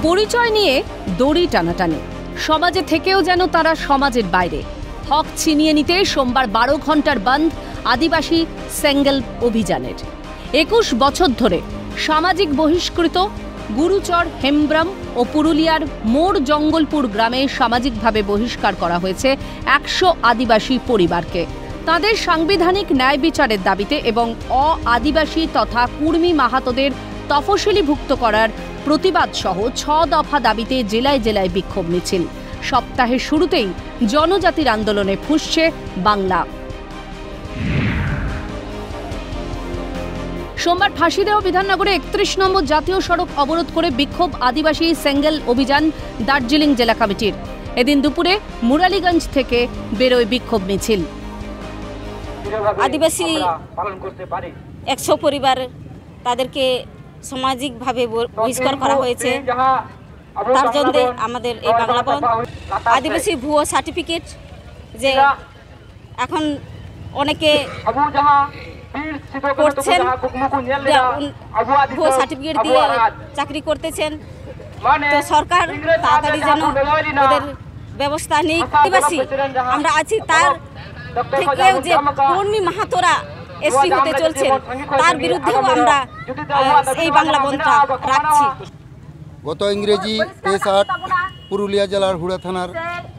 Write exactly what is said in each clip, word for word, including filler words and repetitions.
পরিচয় নিয়ে দড়ি টানাটানি, সমাজে থেকেও যেন তারা সমাজের বাইরে। হক ছিনিয়ে নিতে সোমবার বারো ঘন্টার বন্ধ আদিবাসী সেঙ্গেল অভিযানের। একুশ বছর ধরে সামাজিক বহিষ্কৃত গুরুচর, হেমব্রম ও পুরুলিয়ার মোড় জঙ্গলপুর গ্রামে সামাজিকভাবে বহিষ্কার করা হয়েছে একশো আদিবাসী পরিবারকে। তাদের সাংবিধানিক ন্যায় বিচারের দাবিতে এবং অ আদিবাসী তথা কুর্মী মাহাতোদের তফসিলিভুক্ত করার প্রতিবাদ সহ ছ দফা দাবিতে জেলায় জেলায় বিক্ষোভ মিছিল। সপ্তাহের শুরুতেই জনজাতির আন্দোলনে ফুঁসছে বাংলা। সোমবার ফাঁসিদেওয়া বিধাননগরে একত্রিশ নম্বর জাতীয় সড়ক অবরোধ করে বিক্ষোভ আদিবাসী সেঙ্গেল অভিযান দার্জিলিং জেলা কমিটির। এদিন দুপুরে মুরালীগঞ্জ থেকে বেরোয় বিক্ষোভ মিছিল। আদিবাসী একশো পরিবার তাদেরকে সামাজিকভাবে বহিষ্কার করা হয়েছে। তার জন্য আমাদের এই বাংলা বন্ধ। আদিবাসী ভুয়ো সার্টিফিকেট যে এখন অনেকে করছেন, ভুয়ো সার্টিফিকেট দিয়ে চাকরি করতেছেন, তো সরকার তাড়াতাড়ি যেন ওদের ব্যবস্থা নিক। আদিবাসী আমরা আছি, তার থেকেও যে কর্মী মাহাতোরা এসটি হতে চলছেন তার বিরুদ্ধেও আমরা এই বাংলা বন্ধটা রাখছি। গত ইংরেজি তেইশ আট পুরুলিয়া জেলার হুড়া থানার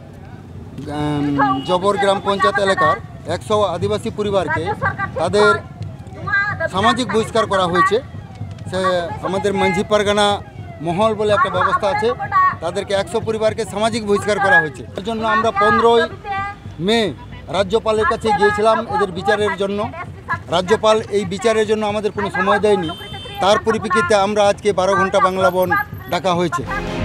জবর গ্রাম পঞ্চায়েত এলাকার একশো আদিবাসী পরিবারকে তাদের সামাজিক বহিষ্কার করা হয়েছে। সে আমাদের মাঝি পারগানা মহল বলে একটা ব্যবস্থা আছে, তাদেরকে একশো পরিবারকে সামাজিক বহিষ্কার করা হয়েছে। এর জন্য আমরা পনেরোই মে রাজ্যপালের কাছে গিয়েছিলাম এদের বিচারের জন্য। রাজ্যপাল এই বিচারের জন্য আমাদের কোনো সময় দেয়নি, তার পরিপ্রেক্ষিতে আমরা আজকে বারো ঘন্টা বাংলা বন্ধ ডাকা হয়েছে।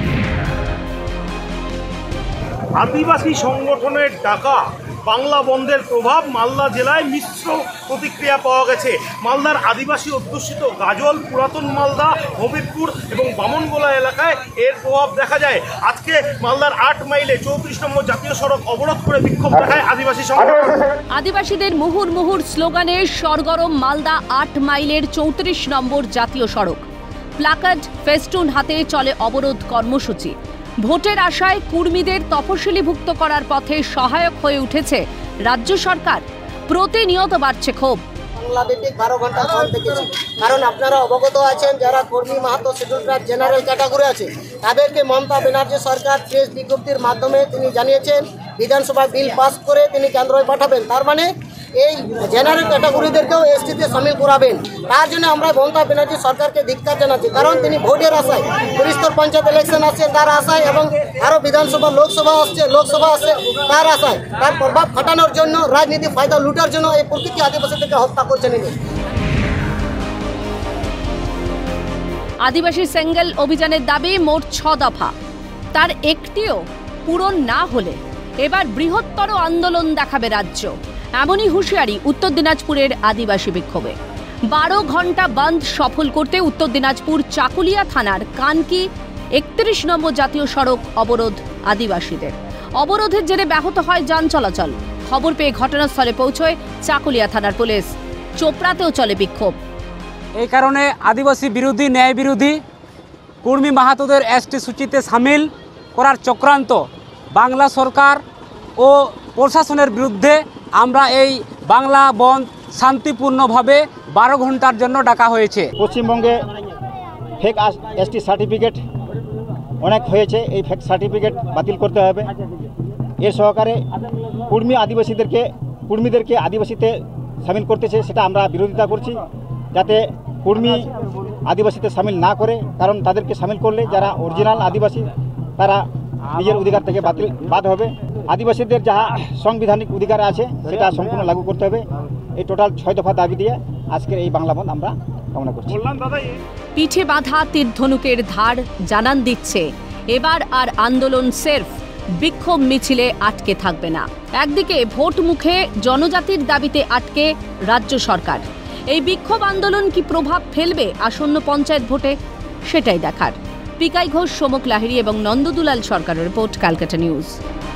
আদিবাসী সংগঠনের ডাকা বাংলা বন্ধের প্রভাব মালদা জেলায় মিশ্র প্রতিক্রিয়া পাওয়া গেছে। মালদার আদিবাসী অধ্যুষিত গাজল, পুরাতন মালদা, হবিবপুর এবং বামনগোলা এলাকায় এর প্রভাব দেখা যায়। আজকে মালদার আট মাইলে চৌত্রিশ নম্বর জাতীয় সড়ক অবরোধ করে বিক্ষোভ দেখায় আদিবাসী সংগঠন। আদিবাসীদের মুহুর মুহুর স্লোগানে সরগরম মালদা আট মাইলের চৌত্রিশ নম্বর জাতীয় সড়ক। প্লাকার্ড, ফেস্টুন হাতে চলে অবরোধ কর্মসূচি। ভোটের আশায় কুর্মীদের তফসিলিভুক্ত করার পথে সহায়ক হয়ে উঠেছে রাজ্য সরকার। প্রতিনিয়ত বাড়ছে ক্ষোভ। বাংলাদেশিক বারো ঘন্টা বন্ধ দেখেছি, কারণ আপনারা অবগত আছেন যারা কর্মী Mahato schedule caste general category আছে তাদেরকে মমতা ব্যানার্জি সরকার প্রেস বিজ্ঞপ্তির মাধ্যমে তিনি জানিয়েছেন বিধানসভা বিল পাস করে তিনি কেন্দ্রে পাঠাবেন। তার মানে এই জেনারেল ক্যাটাগরিদেরকেও এসটিতে সামিল করাবেন। তার জন্য আমরা মমতা ব্যানার্জি সরকারকে ধিক্কার জানাচ্ছি, কারণ তিনি ভোটের আশায় পরিষ্কার পঞ্চায়েত ইলেকশন আসছে তার আশায় এবং আরও বিধানসভা লোকসভা আসছে লোকসভা আসছে তার আশায় তার প্রভাব খাটানোর জন্য, রাজনীতি ফায়দা লুটার জন্য এই প্রকৃতি আদিবাসীদেরকে হত্যা করছেন। আদিবাসী সেঙ্গেল অভিযানের দাবি মোট ছ দফা, তার একটিও পূরণ না হলে এবার বৃহত্তর আন্দোলন দেখাবে রাজ্য। এমনই হুঁশিয়ারি উত্তর দিনাজপুরের আদিবাসী বিক্ষোভে। বারো ঘন্টা বন্ধ সফল করতে উত্তর দিনাজপুর চাকুলিয়া থানার কানকি একত্রিশ নম্বর জাতীয় সড়ক অবরোধ আদিবাসীদের। অবরোধের জেরে ব্যাহত হয় যান চলাচল। খবর পেয়ে ঘটনাস্থলে পৌঁছয় চাকুলিয়া থানার পুলিশ। চোপড়াতেও চলে বিক্ষোভ। এই কারণে আদিবাসী বিরোধী, ন্যায় বিরোধী কুর্মী মাহাতোদের এসটি সূচিতে সামিল করার চক্রান্ত বাংলা সরকার ও প্রশাসনের বিরুদ্ধে আমরা এই বাংলা বন্ধ শান্তিপূর্ণভাবে বারো ঘন্টার জন্য ডাকা হয়েছে। পশ্চিমবঙ্গে ফেক এসটি সার্টিফিকেট অনেক হয়েছে, এই ফেক সার্টিফিকেট বাতিল করতে হবে। এর সহকারে কুর্মী আদিবাসীদেরকে কুর্মীদেরকে আদিবাসীতে সামিল করতেছে, সেটা আমরা বিরোধিতা করছি, যাতে কুর্মী আদিবাসীতে সামিল না করে, কারণ তাদেরকে সামিল করলে যারা অরিজিনাল আদিবাসী তারা নিজের অধিকার থেকে বাতিল বাদ হবে। আদিবাসীদের যাহা সাংবিধানিক অধিকার আছে সেটা সম্পূর্ণ লাগু করতে হবে। এই টোটাল ছয় দফা দাবি দিয়ে আজকের এই বাংলা বন্ধ আমরা কামনা করছি। পিঠে বাঁধা তীরধনুকের ধার জানান দিচ্ছে এবার আর আন্দোলন সেরফ বিক্ষোভ মিছিলে আটকে থাকবে না। একদিকে ভোট মুখে জনজাতির দাবিতে আটকে রাজ্য সরকার, এই বিক্ষোভ আন্দোলন কি প্রভাব ফেলবে আসন্ন পঞ্চায়েত ভোটে সেটাই দেখার। পিকাই ঘোষ, সমক লাহিড়ী এবং নন্দদুলাল সরকারের রিপোর্ট, ক্যালকাটা নিউজ।